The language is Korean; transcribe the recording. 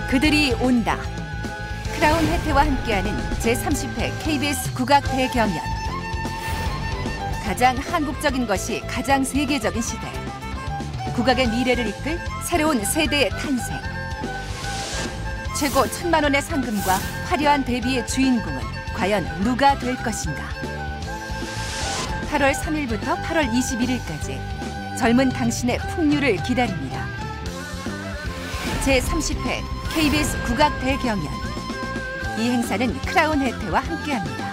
그들이 온다. 크라운 혜태와 함께하는 제30회 KBS 국악 대경연. 가장 한국적인 것이 가장 세계적인 시대. 국악의 미래를 이끌 새로운 세대의 탄생. 최고 1,000만 원의 상금과 화려한 데뷔의 주인공은 과연 누가 될 것인가? 8월 3일부터 8월 21일까지 젊은 당신의 풍류를 기다립니다. 제30회 KBS 국악 대경연. 이 행사는 크라운 혜태와 함께합니다.